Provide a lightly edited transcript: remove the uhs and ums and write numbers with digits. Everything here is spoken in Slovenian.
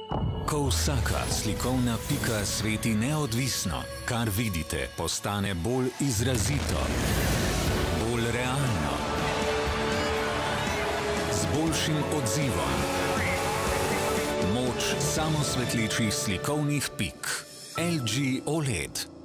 Ko vsaka slikovna pika sveti neodvisno, kar vidite postane bolj izrazito, bolj realno, z boljšim odzivom. Moč samosvetlečih slikovnih pik. LG OLED.